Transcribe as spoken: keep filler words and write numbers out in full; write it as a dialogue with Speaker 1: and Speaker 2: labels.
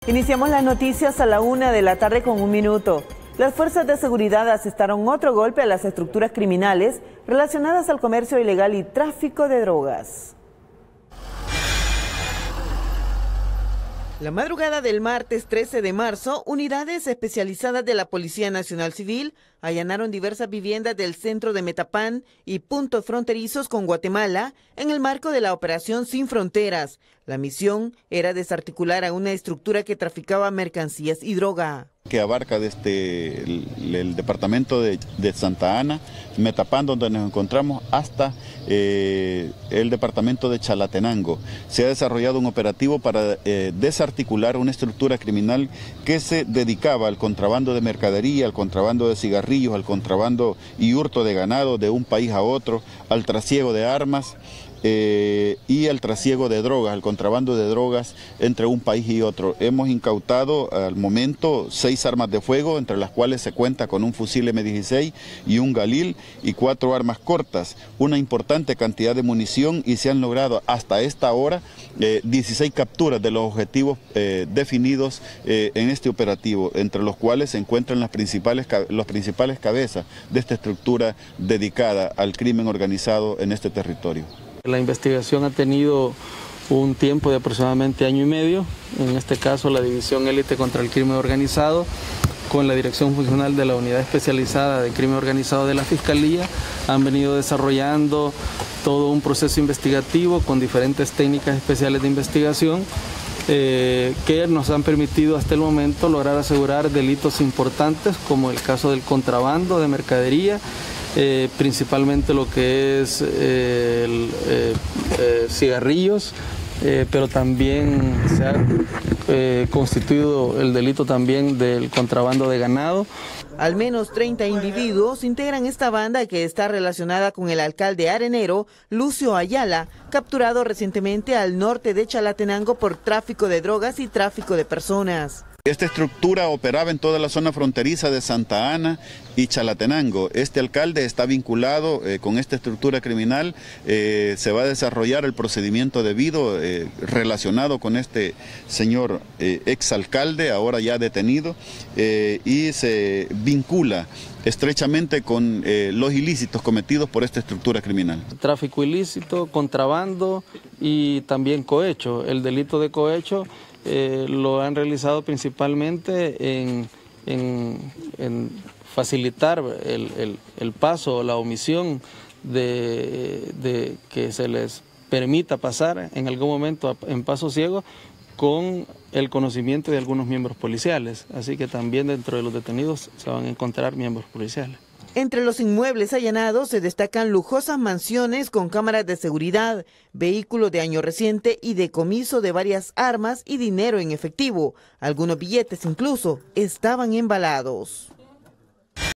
Speaker 1: Iniciamos las noticias a la una de la tarde con un minuto. Las fuerzas de seguridad asestaron otro golpe a las estructuras criminales relacionadas al comercio ilegal y tráfico de drogas. La madrugada del martes trece de marzo, unidades especializadas de la Policía Nacional Civil allanaron diversas viviendas del centro de Metapán y puntos fronterizos con Guatemala en el marco de la Operación Sin Fronteras. La misión era desarticular a una estructura que traficaba mercancías y droga.
Speaker 2: Que abarca desde el, el departamento de, de Santa Ana, Metapán, donde nos encontramos, hasta eh, el departamento de Chalatenango. Se ha desarrollado un operativo para eh, desarticular una estructura criminal que se dedicaba al contrabando de mercadería, al contrabando de cigarrillos, al contrabando y hurto de ganado de un país a otro, al trasiego de armas. Eh, y al trasiego de drogas, al contrabando de drogas entre un país y otro. Hemos incautado al momento seis armas de fuego, entre las cuales se cuenta con un fusil eme dieciséis y un Galil y cuatro armas cortas, una importante cantidad de munición, y se han logrado hasta esta hora eh, dieciséis capturas de los objetivos eh, definidos eh, en este operativo, entre los cuales se encuentran las principales, los principales cabezas de esta estructura dedicada al crimen organizado en este territorio.
Speaker 3: La investigación ha tenido un tiempo de aproximadamente año y medio, en este caso la División Élite contra el Crimen Organizado, con la Dirección Funcional de la Unidad Especializada de Crimen Organizado de la Fiscalía, han venido desarrollando todo un proceso investigativo con diferentes técnicas especiales de investigación eh, que nos han permitido hasta el momento lograr asegurar delitos importantes como el caso del contrabando de mercadería, Eh, principalmente lo que es eh, el, eh, eh, cigarrillos, eh, pero también se ha eh, constituido el delito también del contrabando de ganado.
Speaker 1: Al menos treinta individuos integran esta banda que está relacionada con el alcalde arenero, Lucio Ayala, capturado recientemente al norte de Chalatenango por tráfico de drogas y tráfico de personas.
Speaker 2: Esta estructura operaba en toda la zona fronteriza de Santa Ana y Chalatenango. Este alcalde está vinculado eh, con esta estructura criminal. Eh, se va a desarrollar el procedimiento debido eh, relacionado con este señor eh, exalcalde, ahora ya detenido, eh, y se vincula estrechamente con eh, los ilícitos cometidos por esta estructura criminal.
Speaker 3: Tráfico ilícito, contrabando y también cohecho. El delito de cohecho eh, lo han realizado principalmente en, en, en facilitar el, el, el paso o la omisión de, de que se les permita pasar en algún momento en paso ciego con el conocimiento de algunos miembros policiales, así que también dentro de los detenidos se van a encontrar miembros policiales.
Speaker 1: Entre los inmuebles allanados se destacan lujosas mansiones con cámaras de seguridad, vehículos de año reciente y decomiso de varias armas y dinero en efectivo. Algunos billetes incluso estaban embalados.